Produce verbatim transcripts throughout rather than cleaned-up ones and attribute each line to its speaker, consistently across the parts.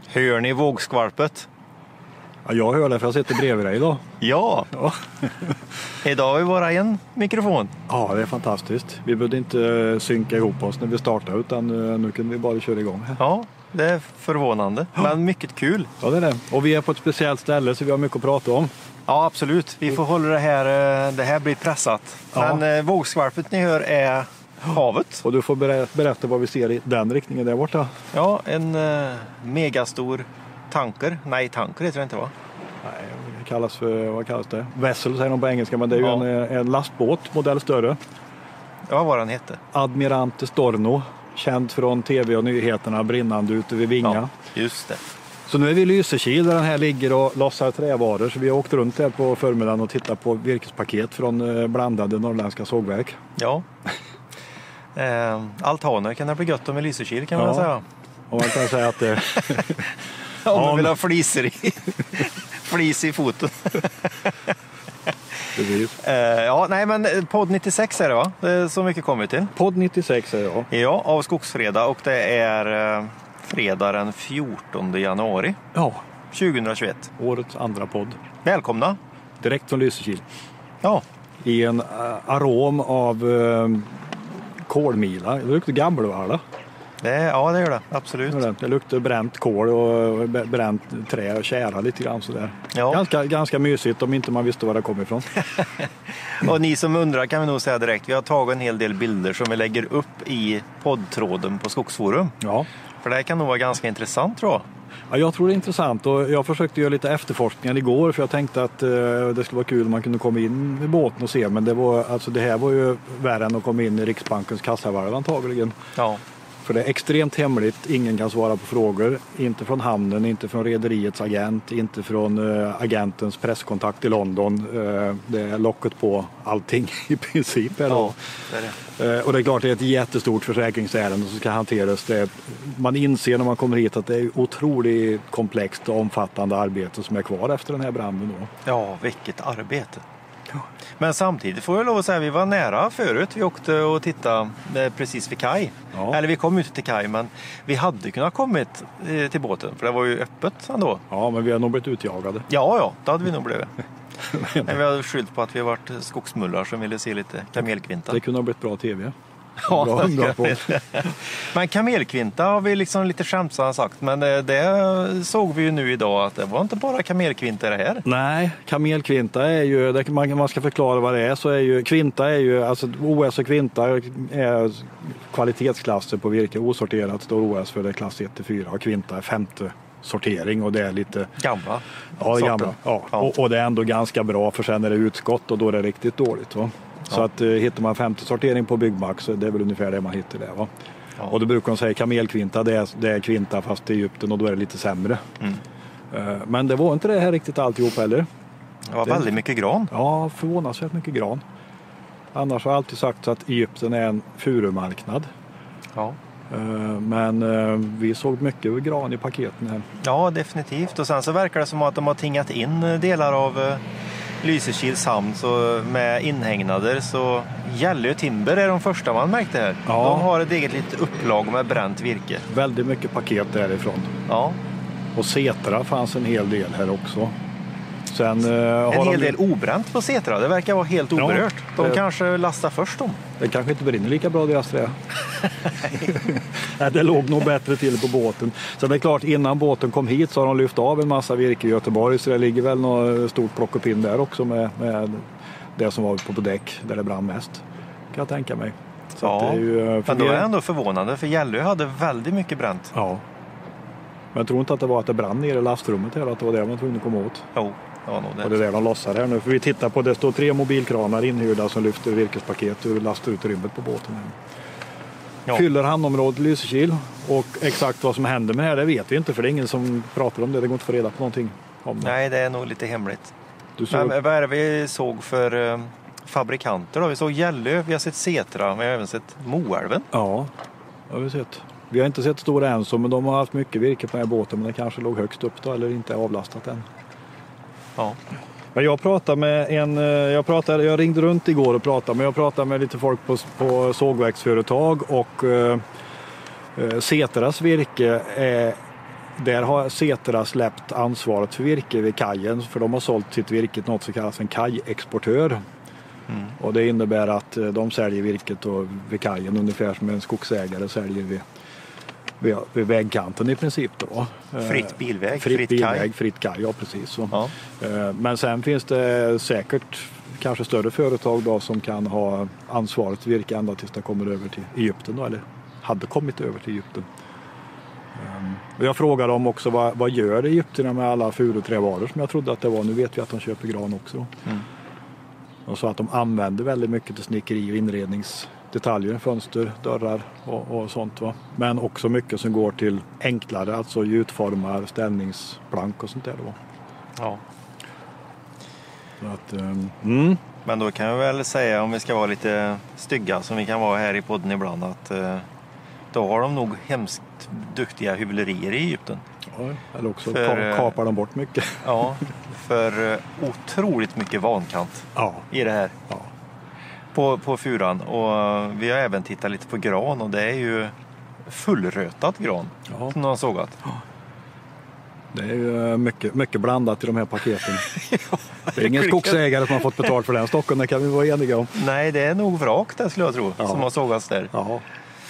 Speaker 1: Hör ni vågskvalpet?
Speaker 2: Ja, jag hör det för jag sitter bredvid dig idag.
Speaker 1: Ja.
Speaker 2: Ja.
Speaker 1: Idag har vi bara en mikrofon.
Speaker 2: Ja, det är fantastiskt. Vi behövde inte synka ihop oss när vi startade utan nu kunde vi bara köra igång.
Speaker 1: Ja, det är förvånande. Ja. Men mycket kul.
Speaker 2: Ja, det är det. Och vi är på ett speciellt ställe så vi har mycket att prata om.
Speaker 1: Ja, absolut. Vi får hålla det här. Det här blir pressat.
Speaker 2: Ja.
Speaker 1: Men vågskvalpet ni hör är havet.
Speaker 2: Och du får berätta vad vi ser i den riktningen där borta.
Speaker 1: Ja, en uh, megastor tanker. Nej, tanker heter det inte, va?
Speaker 2: Nej, det kallas för, vad kallas det? Vessel säger de på engelska, men det är ju
Speaker 1: ja.
Speaker 2: en, en lastbåt, modell större.
Speaker 1: Ja, vad den hette?
Speaker 2: Admirante Storno, känd från tv och nyheterna, brinnande ute vid Vinga.
Speaker 1: Ja, just det.
Speaker 2: Så nu är vi i Lysekil där den här ligger och lossar trävaror. Så vi har åkt runt här på förmiddagen och tittat på virkespaket från blandade norrländska sågverk.
Speaker 1: Ja. Eh, altaner kan det bli gött om i Lysekil kan man
Speaker 2: ja.
Speaker 1: säga.
Speaker 2: Och man kan säga att det...
Speaker 1: om man vill ha fliser i flis i foten. eh, ja, nej men podd nittiosex är det, va? Det är så mycket kommer vi till.
Speaker 2: Podd nittiosex är det, ja.
Speaker 1: Ja, av Skogsfredag, och det är eh, fredag den fjortonde januari.
Speaker 2: Ja.
Speaker 1: tjugohundratjugoett.
Speaker 2: Årets andra podd.
Speaker 1: Välkomna.
Speaker 2: Direkt från Lysekil.
Speaker 1: Ja.
Speaker 2: I en uh, arom av uh, kolmila. Det luktar gammelvärda.
Speaker 1: Det, ja, det gör det. Absolut.
Speaker 2: Det, det luktar bränt kol och bränt trä och kära lite grann sådär.
Speaker 1: Ja.
Speaker 2: Ganska, ganska mysigt om inte man visste var det kom ifrån.
Speaker 1: Och ni som undrar kan vi nog säga direkt. Vi har tagit en hel del bilder som vi lägger upp i poddtråden på Skogsforum.
Speaker 2: Ja.
Speaker 1: För det här kan nog vara ganska intressant, tror jag.
Speaker 2: Ja, jag tror det är intressant och jag försökte göra lite efterforskningar igår för jag tänkte att uh, det skulle vara kul om man kunde komma in i båten och se, men det, var, alltså, det här var ju värre än att komma in i Riksbankens kassavalv antagligen.
Speaker 1: Ja.
Speaker 2: För det är extremt hemligt, ingen kan svara på frågor, inte från hamnen, inte från rederiets agent, inte från uh, agentens presskontakt i London. Uh, det är locket på allting i princip.
Speaker 1: Ja, det är det.
Speaker 2: Uh, och det är klart det är ett jättestort försäkringsärende som ska hanteras. Det är, man inser när man kommer hit att det är otroligt komplext och omfattande arbete som är kvar efter den här branden då.
Speaker 1: Ja, vilket arbete. Ja. Men samtidigt får jag lov att säga att vi var nära förut. Vi åkte och tittade precis vid kaj. Ja. Eller vi kom ut till kaj, men vi hade kunnat kommit till båten. För det var ju öppet ändå.
Speaker 2: Ja, men vi har nog blivit utjagade.
Speaker 1: Ja, ja, det hade vi nog blivit. Men vi hade skyllt på att vi har varit skogsmullar som ville se lite kamelkvinta.
Speaker 2: Det kunde ha blivit bra tv.
Speaker 1: Ja,
Speaker 2: bra, bra på.
Speaker 1: Men kamelkvinta har vi liksom lite skämtsamt sagt. Men det såg vi ju nu idag att det var inte bara kamelkvinta det här.
Speaker 2: Nej, kamelkvinta är ju, det man, man ska förklara vad det är, så är ju kvinta är ju, alltså O S och kvinta är kvalitetsklasser på virke. Osorterat står O S för det klass ett till fyra och kvinta är femte sortering och det är lite
Speaker 1: gamla.
Speaker 2: Ja, det är gamla. Ja. Ja. Och, och det är ändå ganska bra för sen är det utskott och då är det riktigt dåligt, va? Så ja. att uh, hittar man femte sortering på byggmax så det är väl ungefär det man hittar där, va? Ja. Och då brukar de säga kamelkvinta, det är, det är kvinta fast det är Egypten och då är det lite sämre. Mm. Uh, men det var inte det här riktigt alltihop heller.
Speaker 1: Det var det, väldigt mycket gran.
Speaker 2: Ja, förvånansvärt mycket gran. Annars har jag alltid sagt att Egypten är en furumarknad. Ja. Uh, men uh, vi såg mycket gran i paketen här.
Speaker 1: Ja, definitivt. Och sen så verkar det som att de har tingat in delar av uh, Lysekils hamn så med inhägnader, så Gällö Timber är de första man märkte här. Ja. De har ett eget litet upplag med bränt virke.
Speaker 2: Väldigt mycket paket därifrån.
Speaker 1: Ja.
Speaker 2: Och Setra fanns en hel del här också. Sen, uh,
Speaker 1: en
Speaker 2: har
Speaker 1: hel
Speaker 2: de...
Speaker 1: del obränt på Setra. Det verkar vara helt oberört. Ja, de det... kanske lastar först dem.
Speaker 2: Det kanske inte brinner lika bra deras trä. Nej, det låg nog bättre till på båten. Så det är klart, innan båten kom hit så har de lyft av en massa virke i Göteborg. Så det ligger väl något stort plock och pinn där också med, med det som var på däck där det brann mest. Kan jag tänka mig. Så
Speaker 1: ja,
Speaker 2: det är ju,
Speaker 1: men då är det ändå förvånande för Gällö hade väldigt mycket bränt.
Speaker 2: Ja. Men jag tror inte att det var att det brann ner i lastrummet här, att det var det man tvungen att komma åt.
Speaker 1: Jo. Ja, det.
Speaker 2: Och det är där de lossar här nu. För vi tittar på, det står tre mobilkranar inhyrda som lyfter virkespaket och lastar ut rymmet på båten. Här. Ja. Fyller hamnområdet Lysekil. Och exakt vad som händer med det här, det vet vi inte. För det är ingen som pratar om det. Det går inte att få reda på någonting om det.
Speaker 1: Nej, det är nog lite hemligt.
Speaker 2: Du såg...
Speaker 1: Men vad är det vi såg för uh, fabrikanter då? Vi såg Gällö, vi har sett Setra, men vi har även sett Moälven.
Speaker 2: Ja, det har vi sett. Vi har inte sett Stora Enso, men de har haft mycket virke på den här båten. Men det kanske låg högst upp då, eller inte avlastat än. Ja. Men jag pratade med en, jag pratade, jag ringde runt igår och pratade, men jag pratade med lite folk på, på sågverksföretag och eh, Setras virke är där har Setra släppt ansvaret för virke vid kajen, för de har sålt sitt virke till något som kallas en kajexportör. Mm. Och det innebär att de säljer virket då vid kajen ungefär som en skogsägare säljer vid, vid, vid vägkanten i princip. Då.
Speaker 1: Fritt bilväg,
Speaker 2: fritt,
Speaker 1: fritt
Speaker 2: bilväg,
Speaker 1: kaj.
Speaker 2: fritt kaj, ja precis. Så.
Speaker 1: Ja.
Speaker 2: Men sen finns det säkert kanske större företag då som kan ha ansvaret för virke ända tills det kommer över till Egypten då, eller hade kommit över till Egypten. Och jag frågar dem också vad, vad gör Egypterna med alla furuträvaror som jag trodde att det var. Nu vet vi att de köper gran också. Mm. Och så att de använder väldigt mycket till snickeri och inredningsdetaljer, fönster, dörrar och, och sånt. Va? Men också mycket som går till enklare, alltså gjutformar, ställningsplank och sånt där. Då.
Speaker 1: Ja.
Speaker 2: Så att, um, mm.
Speaker 1: Men då kan jag väl säga, om vi ska vara lite stygga som vi kan vara här i podden ibland, att uh, då har de nog hemskt duktiga hyvlerier i Egypten.
Speaker 2: Ja, eller också för, kapar de bort mycket.
Speaker 1: Ja, för uh, otroligt mycket vankant
Speaker 2: ja.
Speaker 1: i det här.
Speaker 2: Ja.
Speaker 1: På, på furan. Och uh, vi har även tittat lite på gran, och det är ju fullrötat gran ja. som de har sågat. Ja.
Speaker 2: Det är ju mycket, mycket blandat i de här paketen. ja, det är ingen skogsägare som har fått betalt för den stocken, det kan vi vara eniga om.
Speaker 1: Nej, det är nog vrak där skulle jag tro, ja. som har sågats där.
Speaker 2: Ja.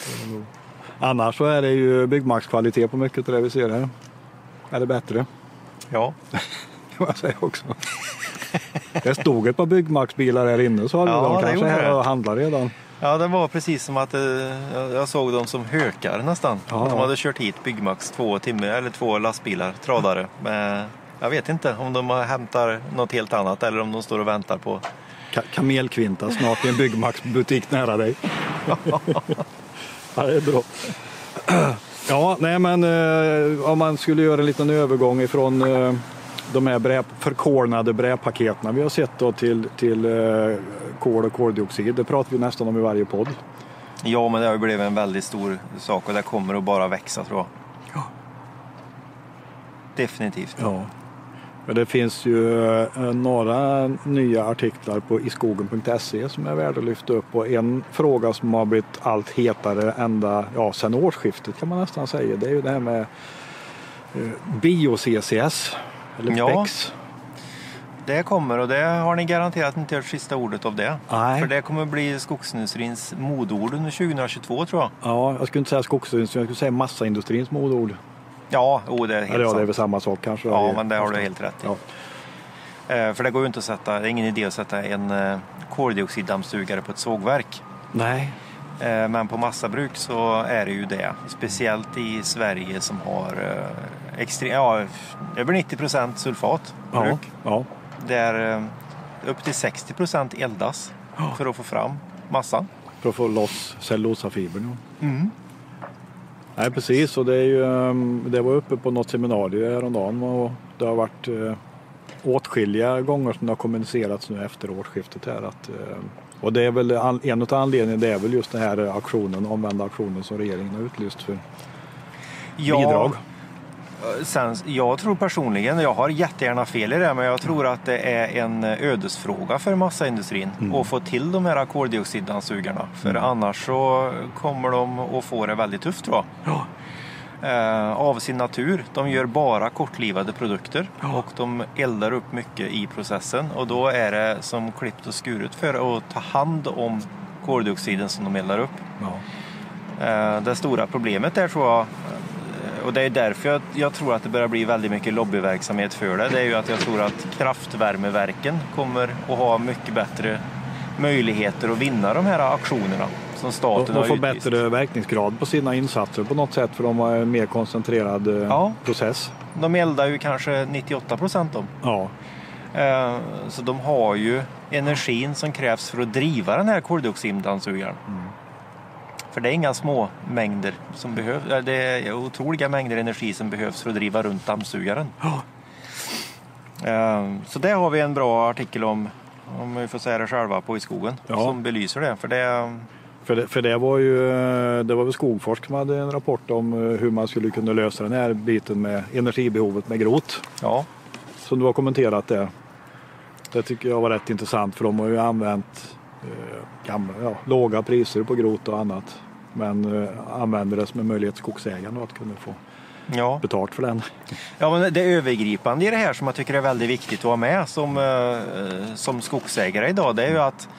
Speaker 2: Annars så är det ju byggmarkskvalitet på mycket av det vi ser här. Är det bättre?
Speaker 1: Ja.
Speaker 2: kan man säga också. Det stod ett par byggmarksbilar här inne, så
Speaker 1: ja,
Speaker 2: de kanske här och handlar redan.
Speaker 1: Ja, det var precis som att eh, jag såg dem som hökar nästan. Ja. De hade kört hit Byggmax två timmar eller två lastbilar, tradare. Men jag vet inte om de hämtar något helt annat eller om de står och väntar på.
Speaker 2: Ka- kamelkvinta snart i en Byggmax-butik nära dig. Ja, det är bra. Ja, nej men eh, om man skulle göra en liten övergång ifrån eh, de här brä, förkolnade bräpaketen vi har sett då till, till eh, kol och koldioxid. Det pratar vi nästan om i varje podd.
Speaker 1: Ja, men det har ju blivit en väldigt stor sak och det kommer att bara växa, tror jag.
Speaker 2: Ja.
Speaker 1: Definitivt.
Speaker 2: Ja. Men det finns ju eh, några nya artiklar på iskogen punkt se som är värda att lyfta upp. Och en fråga som har blivit allt hetare ända ja, sedan årsskiftet kan man nästan säga. Det är ju det här med eh, bio-C C S. Eller
Speaker 1: ja,
Speaker 2: Bex.
Speaker 1: Det kommer, och det har ni garanterat inte hört sista ordet av det.
Speaker 2: Nej.
Speaker 1: För det kommer bli skogsindustrins modord under tjugohundratjugotvå, tror jag.
Speaker 2: Ja, jag skulle inte säga skogsindustrin, jag skulle säga massaindustrins modord.
Speaker 1: Ja, oh, det är helt
Speaker 2: ja,
Speaker 1: sant.
Speaker 2: Det är väl samma sak kanske.
Speaker 1: Ja, men det har du helt rätt i.
Speaker 2: Ja.
Speaker 1: Eh, för det går ju inte att sätta, det är ingen idé att sätta en eh, koldioxiddammsugare på ett sågverk.
Speaker 2: Nej.
Speaker 1: Eh, men på massabruk så är det ju det. Speciellt i Sverige som har eh, extrem, ja, över nittio procent sulfat
Speaker 2: ja,
Speaker 1: bruk.
Speaker 2: Ja.
Speaker 1: Där eh, upp till sextio procent eldas ja. för att få fram massan.
Speaker 2: För att få loss cellulosafibern.
Speaker 1: Mm.
Speaker 2: Nej, precis. Och det, är ju, det var uppe på något seminarium häromdagen och det har varit eh, åtskilliga gånger som det har kommunicerats nu efter årsskiftet här. Att, eh, och det är väl en av anledningarna, det är väl just den här aktionen, omvända aktionen som regeringen har utlyst för
Speaker 1: ja.
Speaker 2: bidrag.
Speaker 1: Sen, jag tror personligen, jag har jättegärna fel i det, men jag tror att det är en ödesfråga för massaindustrin mm. att få till de här koldioxiddammsugarna. För mm. annars så kommer de att få det väldigt tufft, tror jag.
Speaker 2: Ja.
Speaker 1: Eh, av sin natur. De gör bara kortlivade produkter
Speaker 2: ja.
Speaker 1: och de eldar upp mycket i processen. Och då är det som klippt och skuret för att ta hand om koldioxiden som de eldar upp.
Speaker 2: Ja.
Speaker 1: Eh, det stora problemet är, tror jag, och det är därför jag, jag tror att det börjar bli väldigt mycket lobbyverksamhet för det. Det är ju att jag tror att kraftvärmeverken kommer att ha mycket bättre möjligheter att vinna de här aktionerna som staten
Speaker 2: och,
Speaker 1: har
Speaker 2: och få
Speaker 1: utlyst.
Speaker 2: bättre verkningsgrad på sina insatser på något sätt, för de har en mer koncentrerad
Speaker 1: ja.
Speaker 2: process.
Speaker 1: De eldar ju kanske nittioåtta procent om.
Speaker 2: Ja.
Speaker 1: Eh, så de har ju energin som krävs för att driva den här koldioxiddammsugaren. Mm. För det är inga små mängder som behövs. Det är otroliga mängder energi som behövs för att driva runt dammsugaren.
Speaker 2: Ja.
Speaker 1: Så det har vi en bra artikel om, om vi får säga det själva, på iskogen ja. som belyser det. För det,
Speaker 2: för det, för det var ju det var väl Skogforsk som hade en rapport om hur man skulle kunna lösa den här biten med energibehovet med grot.
Speaker 1: Ja.
Speaker 2: Som du har kommenterat det. Det tycker jag var rätt intressant, för de har ju använt eh, gamla, ja, låga priser på grot och annat. Men eh, använder det som en möjlighet skogsägarna att kunna få ja. betalt för den.
Speaker 1: Ja, men det övergripande i det här som jag tycker är väldigt viktigt att ha med som, som skogsägare idag, det är ju att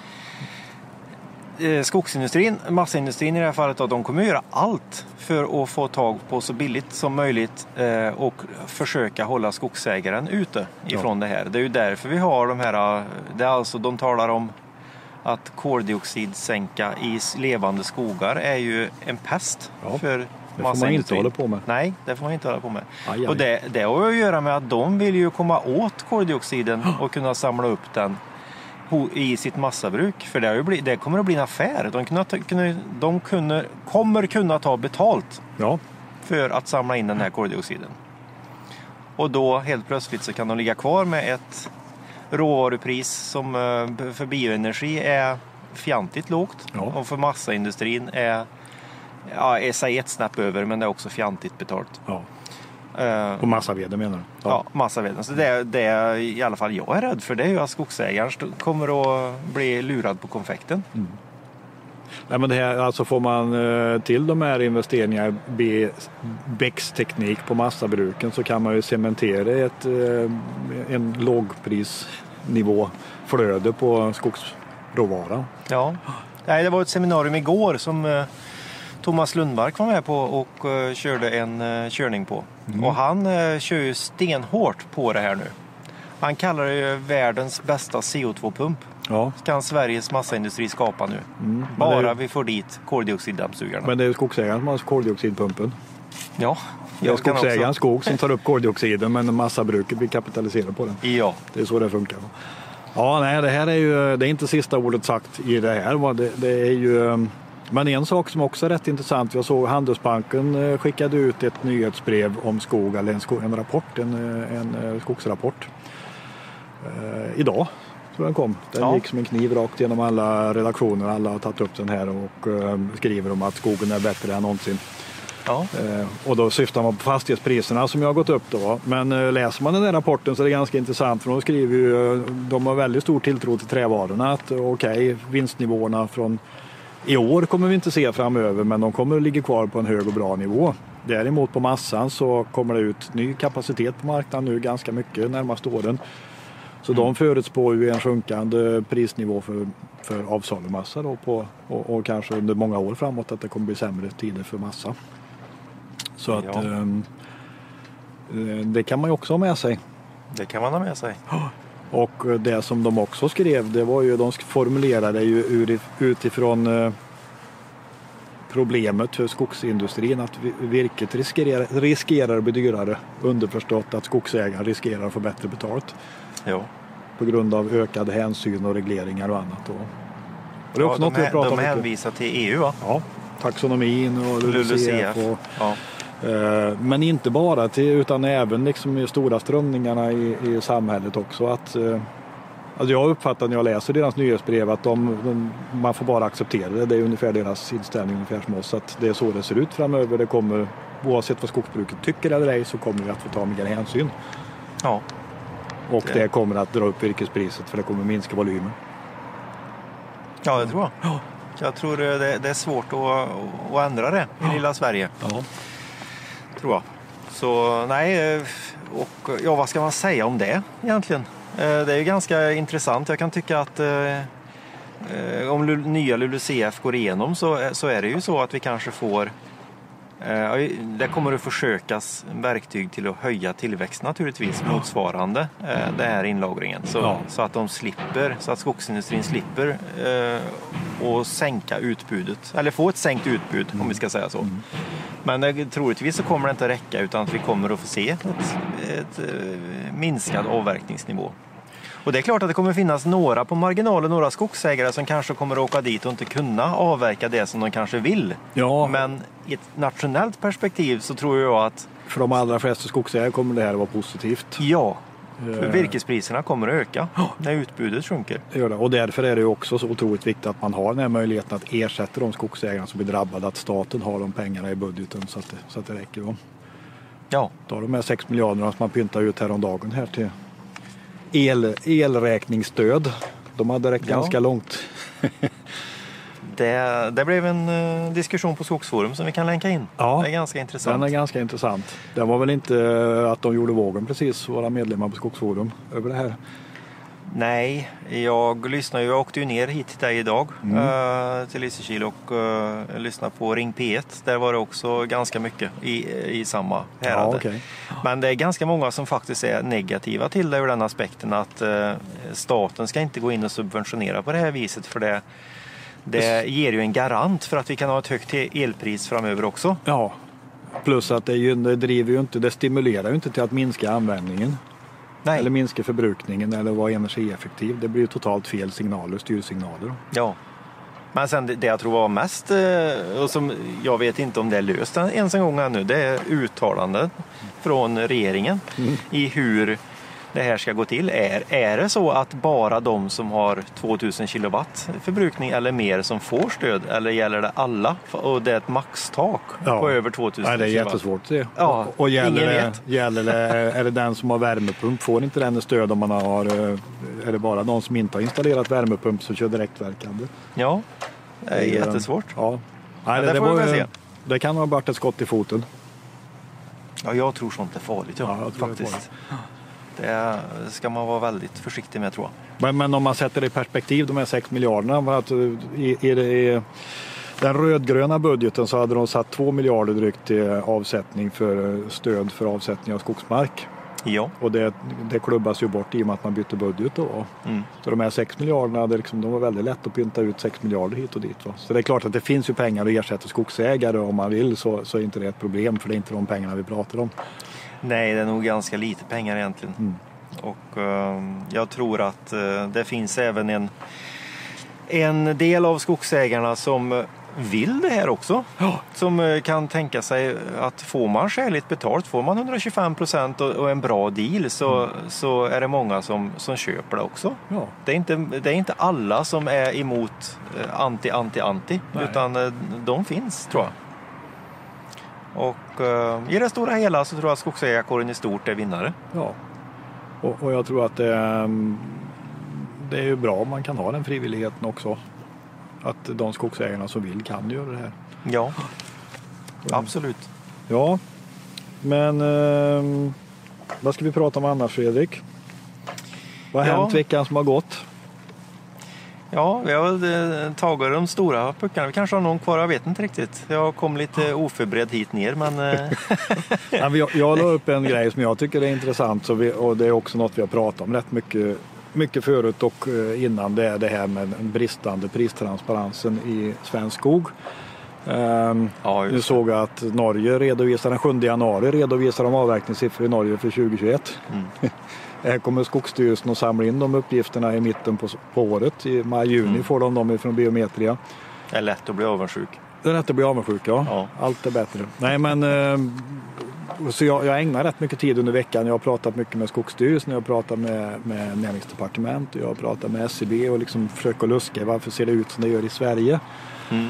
Speaker 1: skogsindustrin, massaindustrin i det här fallet, då, de kommer göra allt för att få tag på så billigt som möjligt eh, och försöka hålla skogsägaren ute ifrån ja. det här. Det är ju därför vi har de här, det är alltså de talar om att koldioxidsänka i levande skogar är ju en pest ja. för
Speaker 2: det får man inte hålla på med.
Speaker 1: Nej, det får man inte hålla på med.
Speaker 2: Aj, aj.
Speaker 1: Och det, det har att göra med att de vill ju komma åt koldioxiden och kunna samla upp den i sitt massabruk, för det, har ju blivit, det kommer att bli en affär. De, kunna, de kunna, kommer kunna ta betalt
Speaker 2: ja.
Speaker 1: för att samla in den här koldioxiden. Och då helt plötsligt så kan de ligga kvar med ett råvarupris som för bioenergi är fjantigt lågt
Speaker 2: ja.
Speaker 1: och för massaindustrin är, ja, är sig ett snäpp över, men det är också fjantigt betalt.
Speaker 2: Ja. Och massaveden menar du?
Speaker 1: Ja, ja massaveden. Så det, det är i alla fall jag är rädd för, det är ju att skogsägaren kommer att bli lurad på konfekten.
Speaker 2: Mm. Nej, men det här, alltså får man till de här investeringarna i växtteknik på massabruken så kan man ju cementera ett, en lågprisnivå flöde på skogsråvara.
Speaker 1: Ja, Nej, det var ett seminarium igår som Thomas Lundmark var med på och uh, körde en uh, körning på. Mm. Och han uh, kör ju stenhårt på det här nu. Han kallar det ju världens bästa C O två-pump.
Speaker 2: Ja.
Speaker 1: Kan Sveriges massaindustri skapa nu. Mm. Bara ju... vi får dit koldioxiddammsugarna.
Speaker 2: Men det är ju skogsägaren som har koldioxidpumpen.
Speaker 1: Ja.
Speaker 2: Det är skogsägarens skog som tar upp koldioxiden, men massabruket blir kapitaliserat på den.
Speaker 1: Ja.
Speaker 2: Det är så det funkar. Ja, nej, det här är ju det är inte sista ordet sagt i det här. Det, det är ju... Men en sak som också är rätt intressant, jag såg Handelsbanken skickade ut ett nyhetsbrev om skog, eller en, sko, en rapport, en, en skogsrapport. Eh, idag tror den kom. Den ja. gick som en kniv rakt genom alla redaktioner, alla har tagit upp den här och eh, skriver om att skogen är bättre än någonsin.
Speaker 1: Ja.
Speaker 2: Eh, och då syftar man på fastighetspriserna som jag har gått upp då. Men eh, läser man den här rapporten så är det ganska intressant, för de skriver ju, de har väldigt stor tilltro till trävarorna, att okej, okay, vinstnivåerna från i år kommer vi inte se framöver, men de kommer att ligga kvar på en hög och bra nivå. Däremot på massan så kommer det ut ny kapacitet på marknaden nu ganska mycket närmaste åren. Så mm. de förutspår ju en sjunkande prisnivå för, för avsalumassa då på, och, och kanske under många år framåt att det kommer bli sämre tider för massa. Så att ja. eh, det kan man ju också ha med sig.
Speaker 1: Det kan man ha med sig.
Speaker 2: Och det som de också skrev, det var ju, de formulerade ju utifrån eh, problemet för skogsindustrin att virket riskerar, riskerar att bli dyrare, underförstått att skogsägaren riskerar att få bättre betalt.
Speaker 1: Jo.
Speaker 2: På grund av ökade hänsyn och regleringar och annat. Och, och
Speaker 1: det är också ja, något de, vi pratar de hänvisar till E U, va?
Speaker 2: Ja, taxonomin och L U L U C F. Och,
Speaker 1: ja.
Speaker 2: Men inte bara till, utan även liksom i stora strömningarna i, i samhället också. Att, alltså jag uppfattar när jag läser deras nyhetsbrev att de, de, man får bara acceptera det. Det är ungefär deras inställning ungefär som oss. Att det är så det ser ut framöver. Det kommer, oavsett vad skogsbruket tycker eller ej, så kommer vi att få ta mer hänsyn.
Speaker 1: Ja.
Speaker 2: Och det, det kommer att dra upp virkespriset, för det kommer minska volymen.
Speaker 1: Ja, det tror jag. Ja. Jag tror det, det är svårt att, att ändra det i lilla Sverige.
Speaker 2: Ja. Tror jag.
Speaker 1: Så nej, och ja, vad ska man säga om det egentligen? Det är ju ganska intressant. Jag kan tycka att eh, om nya L U L U C F går igenom så, så är det ju så att vi kanske får eh, det kommer att försökas verktyg till att höja tillväxt naturligtvis motsvarande eh, den här inlagringen. Så, ja. så att de slipper, så att skogsindustrin slipper eh, och sänka utbudet, eller få ett sänkt utbud mm. om vi ska säga så. Mm. Men det, troligtvis så kommer det inte räcka, utan att vi kommer att få se ett, ett, ett minskad avverkningsnivå. Och det är klart att det kommer finnas några på marginalen, några skogsägare som kanske kommer att åka dit och inte kunna avverka det som de kanske vill.
Speaker 2: Ja.
Speaker 1: Men i ett nationellt perspektiv så tror jag att
Speaker 2: för de allra flesta skogsägare kommer det här att vara positivt.
Speaker 1: Ja, för virkespriserna kommer att öka när utbudet sjunker.
Speaker 2: Ja, och därför är det också så otroligt viktigt att man har den här möjligheten att ersätta de skogsägarna som blir drabbade, att staten har de pengarna i budgeten så att det, så att det räcker. Då.
Speaker 1: Ja.
Speaker 2: Då har de här sex miljarderna som man pyntar ut här om dagen här till el, elräkningsstöd. De hade räckt ja. ganska långt.
Speaker 1: Det, det blev en uh, diskussion på Skogsforum som vi kan länka in.
Speaker 2: Ja,
Speaker 1: det är ganska intressant.
Speaker 2: Den är ganska intressant. Det var väl inte att de gjorde vågen precis, våra medlemmar på Skogsforum, över det här?
Speaker 1: Nej, jag lyssnar ju, jag åkte ju ner hit till dig idag mm. uh, till Lysekil och uh, lyssnade på Ring P ett. Där var det också ganska mycket i, i samma härad.
Speaker 2: Ja, okay.
Speaker 1: Men det är ganska många som faktiskt är negativa till det ur den aspekten att uh, staten ska inte gå in och subventionera på det här viset, för det, det ger ju en garant för att vi kan ha ett högt elpris framöver också.
Speaker 2: Ja, plus att det, ju, det driver ju inte, det stimulerar ju inte till att minska användningen. Nej. Eller minska förbrukningen eller vara energieffektiv. Det blir ju totalt fel signaler, styrsignaler.
Speaker 1: Ja, men sen det, det jag tror var mest, och som jag vet inte om det är löst ens en gång ännu, det är uttalanden från regeringen mm. i hur det här ska gå till. Är, är det så att bara de som har tvåtusen kilowatt förbrukning eller mer som får stöd, eller gäller det alla och det är ett maxtak
Speaker 2: ja.
Speaker 1: på över tvåtusen
Speaker 2: ja, det är
Speaker 1: kilowatt?
Speaker 2: Jättesvårt det.
Speaker 1: Ja,
Speaker 2: och och gäller,
Speaker 1: ingen
Speaker 2: det,
Speaker 1: vet.
Speaker 2: gäller det, är det den som har värmepump, får inte den stöd om man har, är det bara någon som inte har installerat värmepump som kör direktverkande?
Speaker 1: Ja, det är jättesvårt.
Speaker 2: Ja. Nej,
Speaker 1: ja,
Speaker 2: det,
Speaker 1: det,
Speaker 2: det,
Speaker 1: får
Speaker 2: var,
Speaker 1: vi se.
Speaker 2: Det kan ha varit ett skott i foten.
Speaker 1: Ja, jag tror sånt är farligt. Ja,
Speaker 2: ja jag tror
Speaker 1: faktiskt.
Speaker 2: Det är farligt.
Speaker 1: Det ska man vara väldigt försiktig med, tror jag.
Speaker 2: Men, men om man sätter det i perspektiv, de här sex miljarderna, att i, i, i den rödgröna budgeten så hade de satt två miljarder drygt till avsättning för stöd för avsättning av skogsmark.
Speaker 1: Ja.
Speaker 2: Och det, det klubbas ju bort i och med att man bytte budget då. Mm. Så de här sex miljarderna, det liksom, de var väldigt lätt att pynta ut sex miljarder hit och dit. Va? Så det är klart att det finns ju pengar att ersätta skogsägare om man vill, så, så är inte det ett problem, för det är inte de pengarna vi pratar om.
Speaker 1: Nej, det är nog ganska lite pengar egentligen. Mm. Och uh, jag tror att uh, det finns även en, en del av skogsägarna som vill det här också. Ja. Som uh, kan tänka sig att får man skäligt betalt, får man hundratjugofem procent och, och en bra deal, så, mm. så är det många som, som köper det också. Ja. Det, är inte, det är inte alla som är emot uh, anti, anti, anti. Nej. Utan uh, de finns, tror jag. Och uh, i det stora hela så tror jag att skogsägarkåren i stort är vinnare.
Speaker 2: Ja, och, och jag tror att det, det är ju bra om man kan ha den frivilligheten också. Att de skogsägarna som vill kan göra det här.
Speaker 1: Ja, absolut.
Speaker 2: Ja, men uh, vad ska vi prata om annars, Fredrik? Vad har ja. hänt veckan som har gått?
Speaker 1: Ja, vi har väl tagit de stora puckarna. Vi kanske har någon kvar, jag vet inte riktigt. Jag kom lite oförberedd hit ner, men...
Speaker 2: ja, jag, jag la upp en grej som jag tycker är intressant, så vi, och det är också något vi har pratat om rätt mycket, mycket förut och innan. Det är det här med den bristande pristransparensen i svensk skog. Um, ja, nu såg jag att Norge redovisar den sjunde januari redovisar de avverkningssiffror i Norge för tjugohundratjugoett. Mm. Här kommer Skogsstyrelsen att samla in de uppgifterna i mitten på, på året. I maj-juni mm. får de dem från Biometria.
Speaker 1: Det är lätt att bli avundsjuk.
Speaker 2: Det är lätt att bli avundsjuk, ja. ja. Allt är bättre. Nej, men eh, så jag, jag ägnar rätt mycket tid under veckan. Jag har pratat mycket med Skogsstyrelsen, jag har pratat med, med Näringsdepartement och jag har pratat med S C B och liksom försökt att luska varför ser det ut som det gör i Sverige. Mm.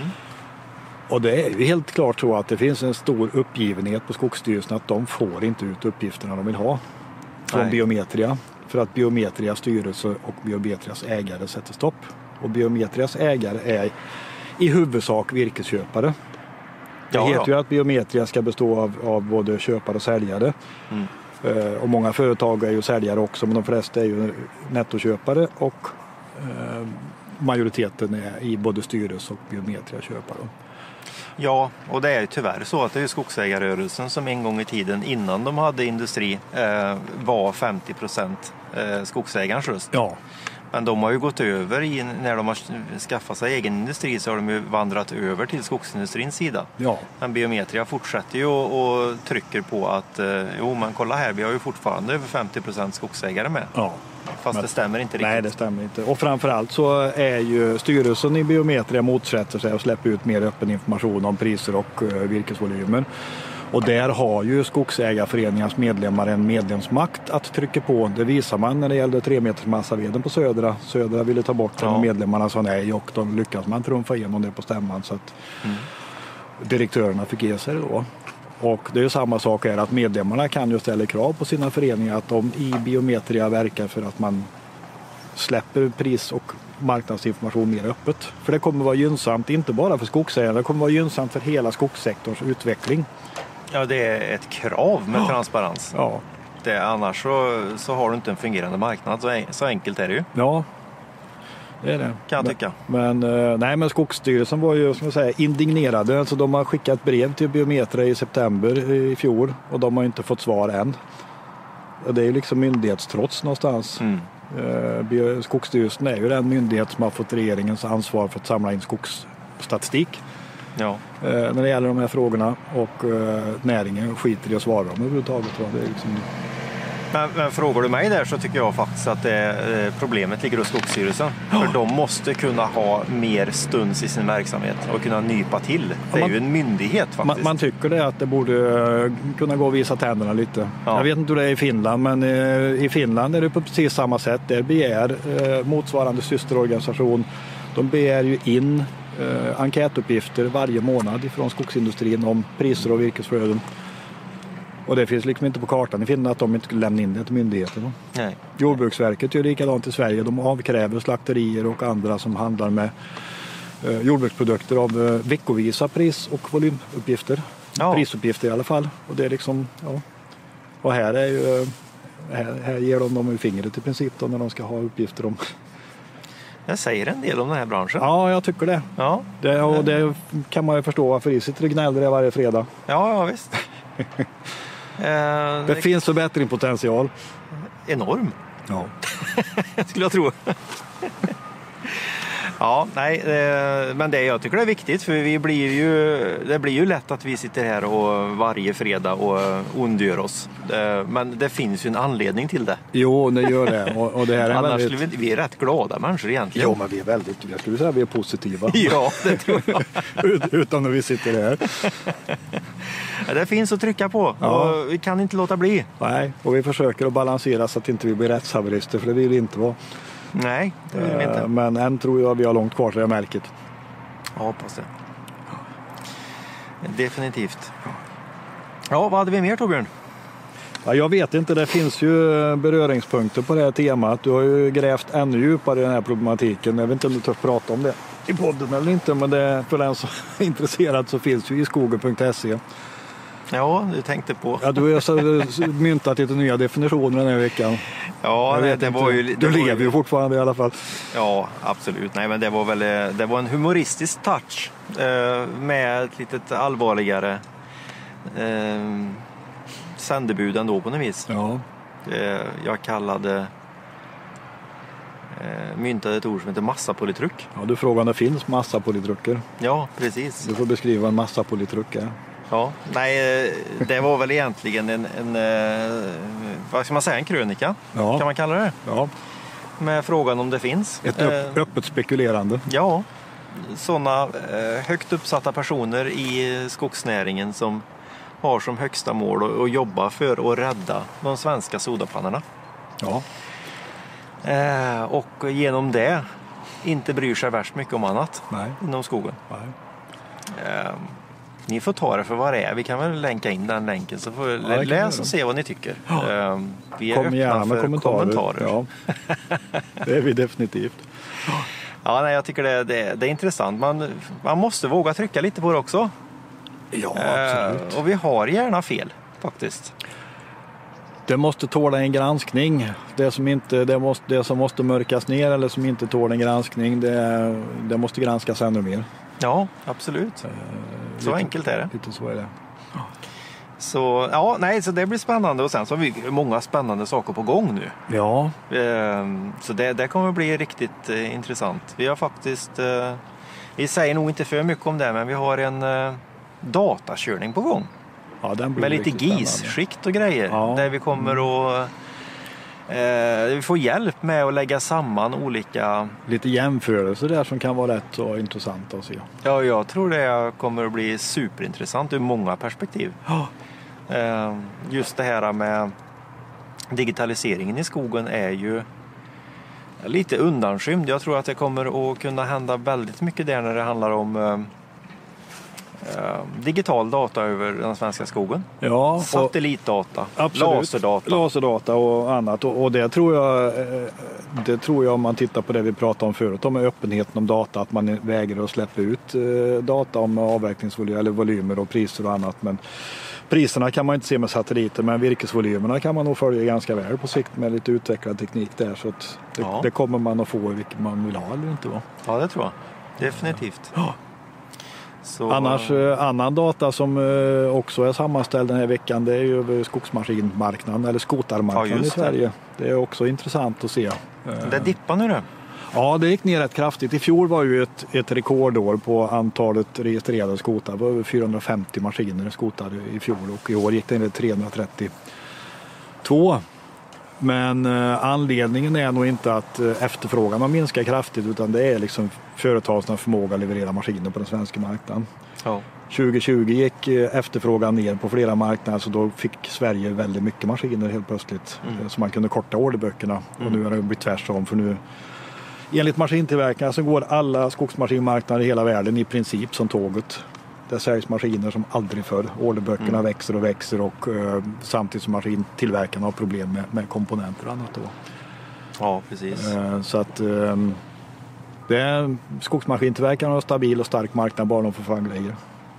Speaker 2: Och det är ju helt klart så att det finns en stor uppgivenhet på Skogsstyrelsen att de får inte ut uppgifterna de vill ha från Nej. Biometria, för att Biometrias styrelse och Biometrias ägare sätter stopp. Och Biometrias ägare är i huvudsak virkesköpare. Det ja, heter ja. ju att Biometria ska bestå av, av både köpare och säljare. Mm. Eh, och många företag är ju säljare också, men de flesta är ju nettoköpare och eh, majoriteten är i både styrelse och Biometria köpare.
Speaker 1: Ja, och det är ju tyvärr så att det är skogsägarrörelsen som en gång i tiden innan de hade industri eh, var femtio procent eh, skogsägarens röst. Ja. Men de har ju gått över i, när de har skaffat sig egen industri så har de ju vandrat över till skogsindustrins sida. Ja. Men Biometria fortsätter ju och, och trycker på att eh, jo men kolla här, vi har ju fortfarande över femtio procent skogsägare med. Ja. Fast men, det stämmer inte riktigt.
Speaker 2: Nej, det stämmer inte. Och framförallt så är ju styrelsen i Biometria motsätter sig att släppa ut mer öppen information om priser och uh, virkesvolymer. Och där har ju skogsägarföreningens medlemmar en medlemsmakt att trycka på. Det visar man när det gällde tre meters massaveden på Södra. Södra ville ta bort den ja. och medlemmarna sa nej och då lyckas man trumfa igenom det på stämman så att mm. direktörerna fick ge sig då. Och det är ju samma sak är att medlemmarna kan ju ställa krav på sina föreningar att de i Biometria verkar för att man släpper pris- och marknadsinformation mer öppet. För det kommer vara gynnsamt, inte bara för skogsägarna, det kommer vara gynnsamt för hela skogssektorns utveckling.
Speaker 1: Ja, det är ett krav med transparens.
Speaker 2: Ja.
Speaker 1: Det, annars så, så har du inte en fungerande marknad, så, så enkelt är det ju.
Speaker 2: Ja, det är det.
Speaker 1: Kan jag tycka.
Speaker 2: Men, men, nej, men Skogsstyrelsen var ju, ska man säga, indignerade. Alltså, de har skickat brev till Biometra i september i fjol och de har inte fått svar än. Och det är ju liksom myndighetstrots någonstans. Mm. Skogsstyrelsen är ju den myndighet som har fått regeringens ansvar för att samla in skogsstatistik.
Speaker 1: Ja.
Speaker 2: När det gäller de här frågorna, och näringen skiter i att svara om överhuvudtaget. Det är liksom...
Speaker 1: men, men frågar du mig där så tycker jag faktiskt att det, problemet ligger hos Skogsstyrelsen. Ja. För de måste kunna ha mer stuns i sin verksamhet och kunna nypa till. Det är man, ju en myndighet faktiskt.
Speaker 2: Man, man tycker det, att det borde kunna gå och visa tänderna lite. Ja. Jag vet inte hur det är i Finland, men i Finland är det på precis samma sätt. Det begär motsvarande systerorganisation. De begär ju in Eh, enkätuppgifter varje månad från skogsindustrin om priser och virkesflöden. Och det finns liksom inte på kartan i Finland att de inte skulle lämna in det till myndigheterna.
Speaker 1: Nej.
Speaker 2: Jordbruksverket gör likadant i Sverige. De avkräver slakterier och andra som handlar med eh, jordbruksprodukter av eh, veckovisa pris- och volymuppgifter. Ja. Prisuppgifter i alla fall. Och det är liksom, ja. Och här är ju här, här ger de dem i fingret i princip då, när de ska ha uppgifter om.
Speaker 1: Jag säger en del om den här branschen.
Speaker 2: Ja, jag tycker det.
Speaker 1: Ja.
Speaker 2: Det, och det kan man ju förstå varför det sitter och gnäller det varje fredag.
Speaker 1: Ja, ja visst.
Speaker 2: eh, det, det finns förbättringspotential.
Speaker 1: Enorm.
Speaker 2: Ja.
Speaker 1: Skulle jag tro. Ja, nej, men det jag tycker det är viktigt, för vi blir ju, det blir ju lätt att vi sitter här och varje fredag och ondgör oss. Men det finns ju en anledning till det.
Speaker 2: Jo, det gör det. Och, och det här är
Speaker 1: annars
Speaker 2: väldigt...
Speaker 1: skulle vi, vi är rätt glada människor egentligen.
Speaker 2: Jo, men vi är väldigt, jag skulle säga att vi är positiva.
Speaker 1: Ja, det tror jag.
Speaker 2: Utan när vi sitter här.
Speaker 1: Det finns att trycka på, ja. Och vi kan inte låta bli.
Speaker 2: Nej, och vi försöker att balansera så att inte vi blir rättshaverister, för det vill vi inte vara.
Speaker 1: Nej, det vill vi inte.
Speaker 2: Men än tror jag vi har långt kvar till det märket.
Speaker 1: Ja, hoppas det. Definitivt. Ja, vad hade vi mer, Torbjörn?
Speaker 2: Ja, jag vet inte, det finns ju beröringspunkter på det här temat. Du har ju grävt ännu djupare i den här problematiken. Jag vet inte om du törs prata om det i podden eller inte, men det, för den som är intresserad så finns ju i skogen punkt se.
Speaker 1: Ja, du tänkte på.
Speaker 2: Ja, du har så myntat lite nya definitioner den här veckan.
Speaker 1: Ja, nej, det var ju... Det
Speaker 2: du
Speaker 1: var
Speaker 2: lever ju fortfarande i alla fall.
Speaker 1: Ja, absolut. Nej, men det var väl det var en humoristisk touch eh, med ett litet allvarligare eh, sändebud ändå på något vis.
Speaker 2: Ja.
Speaker 1: Eh, jag kallade eh, myntade ett ord som heter massapolitruck.
Speaker 2: Ja, du frågar om det finns massapolitrucker.
Speaker 1: Ja, precis.
Speaker 2: Du får beskriva en massapolitruck. Ja.
Speaker 1: Ja, nej, det var väl egentligen en, en vad ska man säga, en krönika, ja. Kan man kalla det?
Speaker 2: Ja.
Speaker 1: Med frågan om det finns.
Speaker 2: Ett upp, öppet spekulerande.
Speaker 1: Ja, sådana högt uppsatta personer i skogsnäringen som har som högsta mål att jobba för att rädda de svenska sodapannorna.
Speaker 2: Ja.
Speaker 1: Och genom det inte bryr sig värst mycket om annat.
Speaker 2: Nej.
Speaker 1: Inom skogen.
Speaker 2: Nej.
Speaker 1: Ni får ta det för vad det är. Vi kan väl länka in den länken så får ja, läs och se vad ni tycker.
Speaker 2: Ja.
Speaker 1: Vi är
Speaker 2: Kom
Speaker 1: öppna
Speaker 2: gärna med
Speaker 1: för
Speaker 2: kommentarer.
Speaker 1: kommentarer.
Speaker 2: Ja. Det är vi definitivt.
Speaker 1: Ja, nej, jag tycker det, det, det är intressant. Man, man måste våga trycka lite på det också.
Speaker 2: Ja, absolut.
Speaker 1: Och vi har gärna fel, faktiskt.
Speaker 2: Det måste tåla en granskning. Det som, inte, det måste, det som måste mörkas ner eller som inte tål en granskning, det, det måste granskas ännu mer.
Speaker 1: Ja, absolut. Eh, så
Speaker 2: lite,
Speaker 1: enkelt är det.
Speaker 2: Lite så är det.
Speaker 1: Ja. Så, ja, nej, så det blir spännande. Och sen så har vi många spännande saker på gång nu.
Speaker 2: Ja.
Speaker 1: Eh, så det, det kommer bli riktigt eh, intressant. Vi har faktiskt, eh, vi säger nog inte för mycket om det, men vi har en eh, datakörning på gång.
Speaker 2: Ja, den blir
Speaker 1: med lite gisskikt och grejer. Ja. Där vi kommer att eh, vi får hjälp med att lägga samman olika...
Speaker 2: Lite jämförelser där som kan vara rätt och intressant att se.
Speaker 1: Ja, jag tror det kommer att bli superintressant ur många perspektiv.
Speaker 2: Ja.
Speaker 1: Eh, just det här med digitaliseringen i skogen är ju lite undanskymd. Jag tror att det kommer att kunna hända väldigt mycket där när det handlar om digital data över den svenska skogen.
Speaker 2: Ja,
Speaker 1: satellitdata,
Speaker 2: absolut,
Speaker 1: laserdata.
Speaker 2: Laserdata och annat. Och, och det tror jag, det tror jag om man tittar på det vi pratade om förut, om öppenheten om data, att man vägrar att släppa ut data om avverkningsvolymer eller volymer och priser och annat. Men priserna kan man inte se med satelliter, men virkesvolymerna kan man nog följa ganska väl på sikt med lite utvecklad teknik där. Så att det, ja. det kommer man att få vilket man vill ha eller inte. Va?
Speaker 1: Ja, det tror jag. Definitivt.
Speaker 2: Ja. Så... Annars eh, annan data som eh, också är sammanställd den här veckan, det är ju över skogsmaskinmarknaden eller skotarmarknaden ja, i Sverige. Det. det är också intressant att se. Eh,
Speaker 1: det dippar nu det.
Speaker 2: Ja, det gick ner rätt kraftigt. I fjol var ju ett, ett rekordår på antalet registrerade skotar. Det var över fyrahundrafemtio maskiner skotade i fjol och i år gick det ner till trehundratrettiotvå. Men eh, anledningen är nog inte att eh, efterfrågan har minskat kraftigt, utan det är liksom företagens förmåga att leverera maskiner på den svenska marknaden. Ja. tjugo tjugo gick eh, efterfrågan ner på flera marknader, så då fick Sverige väldigt mycket maskiner helt plötsligt. Mm. Eh, så man kunde korta orderböckerna. Mm. Och nu har det blivit tvärtom, för nu enligt maskintillverkarna så går alla skogsmaskinmarknader i hela världen i princip som tåget. Det säljs maskiner som aldrig förr. Orderböckerna mm. växer och växer och uh, samtidigt som maskintillverkarna har problem med, med komponenter och annat. Då.
Speaker 1: Ja, precis.
Speaker 2: Uh, så att uh, det är, skogsmaskintillverkarna har en stabil och stark marknad bara de får fram grejer.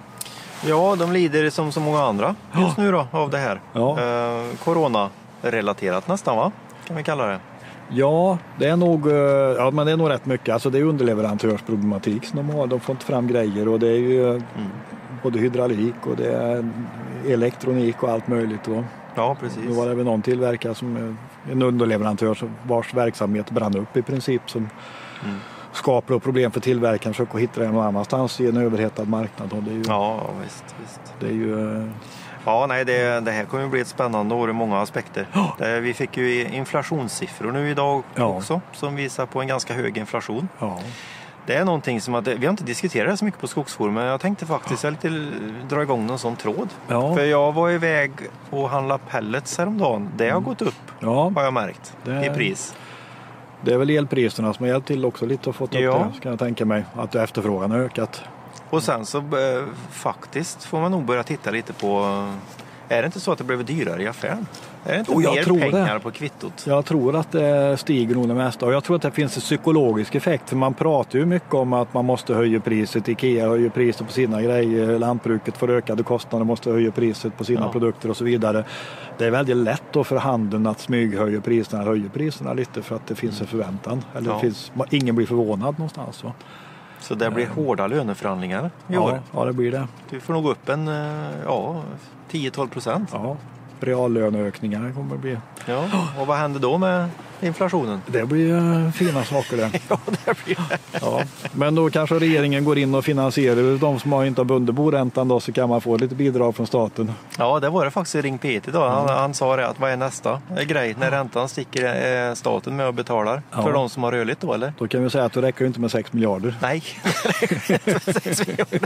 Speaker 1: Ja, de lider som så många andra just nu då av det här. Ja. Uh, corona-relaterat nästan, va? Kan vi kalla det.
Speaker 2: Ja, det är nog, ja, men det är nog rätt mycket. Alltså det är underleverantörsproblematik som de har. De får inte fram grejer och det är ju mm. både hydraulik och det är elektronik och allt möjligt. Och
Speaker 1: ja, precis.
Speaker 2: Nu var det väl någon tillverkare som en underleverantör vars verksamhet brann upp i princip, som mm. skapar problem för tillverkaren, försöker hitta det någon annanstans i en överhettad marknad. Och det är ju,
Speaker 1: ja, visst, visst.
Speaker 2: Det är ju...
Speaker 1: Ja, nej, det, det här kommer att bli ett spännande år i många aspekter. Oh. Det, vi fick ju inflationssiffror nu idag ja. också som visar på en ganska hög inflation. Ja. Det är någonting som att, vi har inte diskuterat det så mycket på Skogsforum, men jag tänkte faktiskt ja. lite dra igång någon sån tråd. Ja. För jag var iväg och handlade pellets häromdagen. Det har mm. gått upp, ja. har jag märkt, det... i pris.
Speaker 2: Det är väl elpriserna som har hjälpt till också lite och fått upp ja. det, ska jag tänka mig, att efterfrågan har ökat.
Speaker 1: Och sen så eh, faktiskt får man nog börja titta lite på, är det inte så att det blev dyrare i affären? Är det inte oh, mer pengar det. på kvittot?
Speaker 2: Jag tror att det stiger nog det mesta, och jag tror att det finns en psykologisk effekt, för man pratar ju mycket om att man måste höja priset. Ikea höjer priset på sina grejer, lantbruket får ökade kostnader, måste höja priset på sina ja. produkter och så vidare. Det är väldigt lätt då för handeln att smyghöja priserna, höja priserna lite för att det finns en förväntan. Eller ja. det finns, ingen blir förvånad någonstans, va?
Speaker 1: Så det blir hårda löneförhandlingar i
Speaker 2: ja,
Speaker 1: år.
Speaker 2: Ja, det blir det.
Speaker 1: Du får nog upp en ja, tio till tolv procent.
Speaker 2: Ja, reallöneökningar kommer det bli.
Speaker 1: Ja, och vad händer då med inflationen?
Speaker 2: Det blir fina saker det.
Speaker 1: Ja, det blir det.
Speaker 2: Ja, men då kanske regeringen går in och finansierar de som har inte har bundit boräntan då, så kan man få lite bidrag från staten.
Speaker 1: Ja, det var det faktiskt i Ring P ett idag. Han, mm. han sa det att vad är nästa grej när räntan sticker, är staten med och betalar ja. för de som har rörligt då, eller?
Speaker 2: Då kan vi säga att det räcker inte med sex miljarder.
Speaker 1: Nej, det räcker inte med sex miljarder.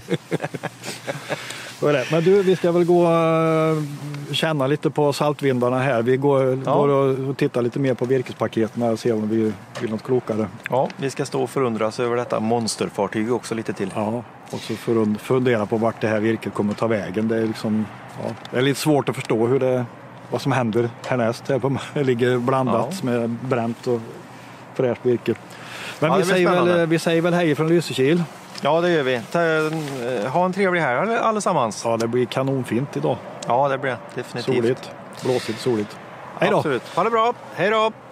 Speaker 2: Men du, vi ska väl gå och känna lite på saltvindarna här. Vi går, ja. går och tittar lite mer på virkespaketen och ser om vi vill något klokare.
Speaker 1: Ja, vi ska stå och förundras över detta monsterfartyg också lite till.
Speaker 2: Ja, och så fundera på vart det här virket kommer att ta vägen. Det är, liksom, ja, det är lite svårt att förstå hur det, vad som händer härnäst. Det ligger blandat ja. med bränt och fräscht virke. Men ja, vi, säger väl, vi säger väl hej från Lysekil.
Speaker 1: Ja, det gör vi. Ha en trevlig här allesammans.
Speaker 2: Ja, det blir kanonfint idag.
Speaker 1: Ja, det blir definitivt.
Speaker 2: Soligt, blåsigt, soligt. Hej då.
Speaker 1: Absolut. Ha det bra. Hej då.